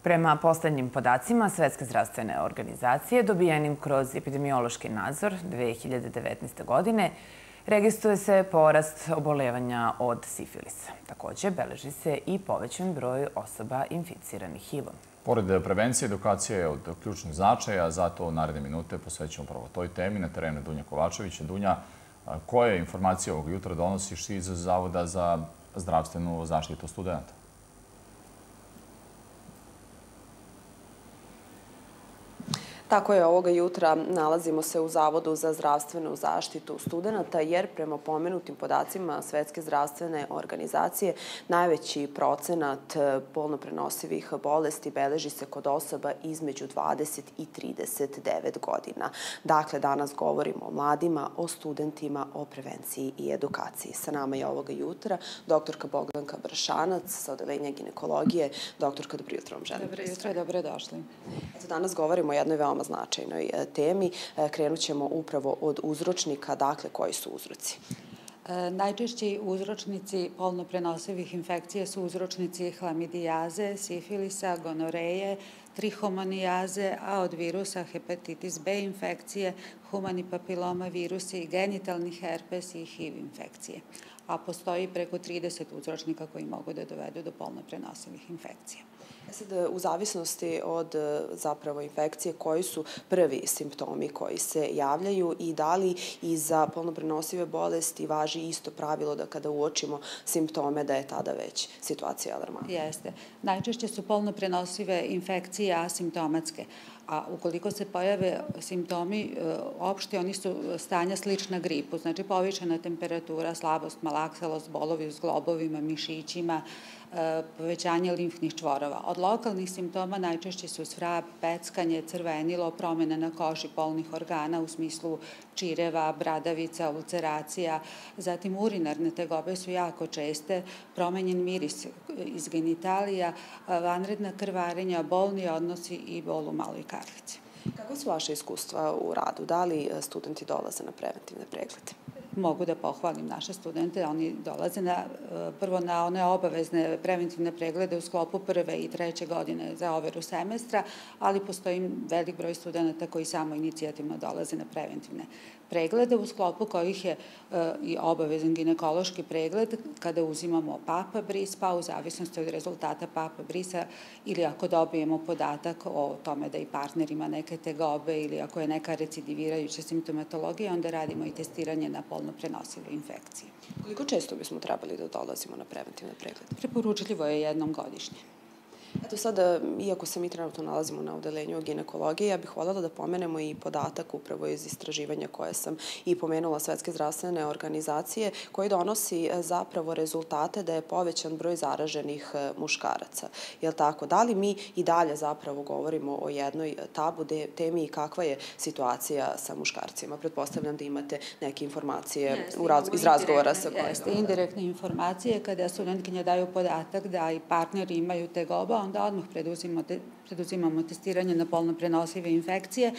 Prema poslednjim podacima Svetske zdravstvene organizacije, dobijenim kroz epidemiološki nadzor 2019. godine, registruje se porast obolevanja od sifilisa. Takođe, beleži se i povećan broj osoba inficiranih HIV-om. Pored prevencije, edukacija je od ključnog značaja, zato u naredne minute posvećujemo upravo toj temi. Na terenu Dunja Kovačević. Dunja, koje informacije ovog jutra donosiš iz Zavoda za zdravstvenu zaštitu studenata? Tako je, ovoga jutra nalazimo se u Zavodu za zdravstvenu zaštitu studenata, jer prema pomenutim podacima Svetske zdravstvene organizacije najveći procenat polno prenosivih bolesti beleži se kod osoba između 20 i 39 godina. Dakle, danas govorimo o mladima, o studentima, o prevenciji i edukaciji. Sa nama je ovoga jutra doktorka Bogdanka Bršanac sa Odeljenja ginekologije. Doktorka, dobro jutro vam želim. Dobro jutro, dobrodošli. Danas govorimo o jednoj veoma značajnoj temi. Krenut ćemo upravo od uzročnika. Dakle, koji su uzroci? Najčešći uzročnici polno prenosivih infekcija su uzročnici hlamidijaze, sifilisa, gonoreje, trihomonijaze, a od virusa hepatitis B infekcije, humani papiloma virusi, genitalni herpes i HIV infekcije. A postoji preko 30 uzročnika koji mogu da dovedu do polno prenosivih infekcija. Sad, u zavisnosti od zapravo infekcije, koji su prvi simptomi koji se javljaju i da li i za polno prenosive bolesti važi isto pravilo da kada uočimo simptome da je tada već situacija alarmantna? Jeste. Najčešće su polno prenosive infekcije asimptomatske, a ukoliko se pojave simptomi opšti, oni su stanja slična gripu, znači povišena temperatura, slabost, malakselost, bolovi u zglobovima, mišićima, povećanje limfnih čvorova. Od lokalnih simptoma najčešće su svrab, peckanje, crvenilo, promjena na koži polnih organa u smislu čireva, bradavica, ulceracija. Zatim urinarne tegobe su jako česte, promenjen miris iz genitalija, vanredna krvarenja, bolni odnosi i bol u maloj karlici. Kako su vaše iskustva u radu? Da li studenti dolaze na preventivne preglede? Mogu da pohvalim naše studente, oni dolaze prvo na one obavezne preventivne preglede u sklopu prve i treće godine za overu semestra, ali postoji velik broj studenta koji samo inicijativno dolaze na preventivne preglede, u sklopu kojih je i obavezan ginekološki pregled kada uzimamo papa bris, pa u zavisnosti od rezultata papa brisa ili ako dobijemo podatak o tome da i partner ima neke tegobe ili ako je neka recidivirajuća simptomatologija, onda radimo i testiranje na polno prenosive infekcije. Koliko često bismo trebali da dolazimo na preventivne preglede? Preporučljivo je jednom godišnje. Eto sada, iako se mi trenutno nalazimo na odeljenju ginekologije, ja bih voljela da pomenemo i podatak upravo iz istraživanja koje sam i pomenula Svetske zdravstvene organizacije, koji donosi zapravo rezultate da je povećan broj zaraženih muškaraca. Je li tako? Da li mi i dalje zapravo govorimo o jednoj tabu temi i kakva je situacija sa muškarcima? Pretpostavljam da imate neke informacije iz razgovora sa kolegama. Jeste, indirektne informacije kada studentkinje daju podatak da i partneri imaju tegoba, onda odmah preduzimamo testiranje na polno prenosive infekcije,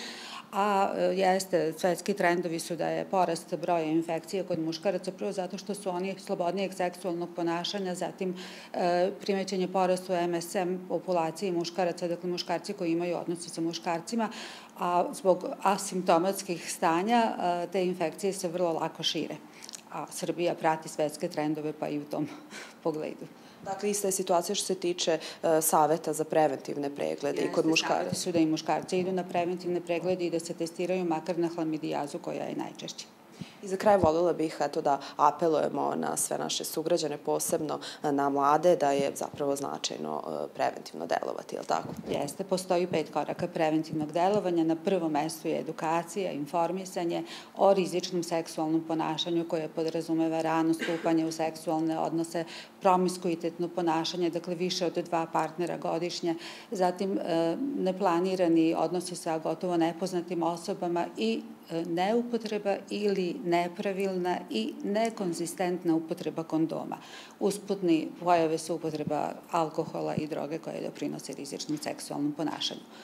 a svetski trendovi su da je porast broja infekcije kod muškaraca, prvo zato što su oni slobodnijeg seksualnog ponašanja, zatim primećen je porast u MSM populaciji muškaraca, dakle muškarci koji imaju odnose sa muškarcima, a zbog asimptomatskih stanja te infekcije se vrlo lako šire, a Srbija prati svetske trendove pa i u tom pogledu. Dakle, ista je situacija što se tiče saveta za preventivne preglede i kod muškaraca. Su da i muškarci idu na preventivne preglede i da se testiraju makar na hlamidijazu koja je najčešća. I za kraj voljela bih da apelujemo na sve naše sugrađane, posebno na mlade, da je zapravo značajno preventivno delovati, je li tako? Jeste, postoji 5 koraka preventivnog delovanja. Na prvom mestu je edukacija, informisanje o rizičnom seksualnom ponašanju koje podrazumeva rano stupanje u seksualne odnose, promiskuitetno ponašanje, dakle više od 2 partnera godišnje, zatim neplanirani odnosi sa gotovo nepoznatim osobama i neupotreba ili nepravilna i nekonzistentna upotreba kondoma. Usputni pojave su upotreba alkohola i droge koje doprinose rizičnom seksualnom ponašanju.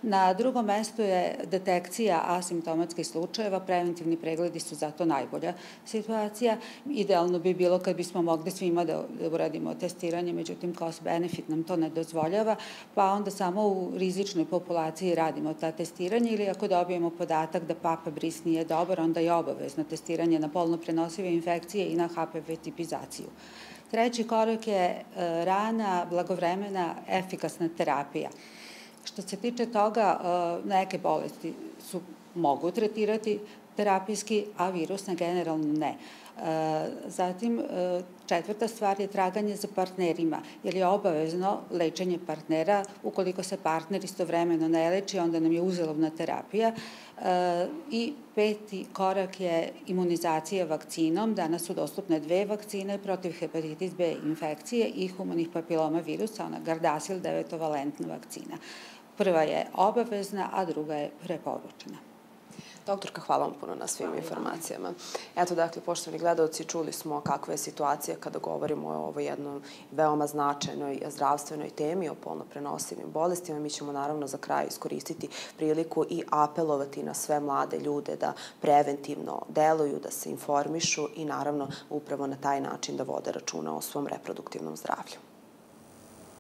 Na drugom mestu je detekcija asimptomatskih slučajeva, preventivni pregledi su zato najbolja situacija. Idealno bi bilo kad bismo mogli svima da uradimo testiranje, međutim cost benefit nam to ne dozvoljava, pa onda samo u rizičnoj populaciji radimo ta testiranja ili ako dobijemo podatak da papa bris nije dobar, onda je obavezno testiranje na polno prenosive infekcije i na HPV tipizaciju. Treći korak je rana, blagovremena, efikasna terapija. Što se tiče toga, neke bolesti mogu tretirati terapijski, a virusne generalno ne. Zatim, četvrta stvar je traganje za partnerima, jer je obavezno lečenje partnera. Ukoliko se partner istovremeno ne leči, onda nam je uzaludna terapija. I peti korak je imunizacija vakcinom. Danas su dostupne 2 vakcine protiv hepatitis B infekcije i humanih papiloma virusa, ona Gardasil 9-valentna vakcina. Prva je obavezna, a druga je preporučena. Doktorka, hvala vam puno na svim informacijama. Eto, dakle, poštovani gledalci, čuli smo kakva je situacija kada govorimo o ovoj jednoj veoma značajnoj zdravstvenoj temi, o polno prenosivim bolestima. Mi ćemo naravno za kraj iskoristiti priliku i apelovati na sve mlade ljude da preventivno deluju, da se informišu i naravno upravo na taj način da vode računa o svom reproduktivnom zdravlju.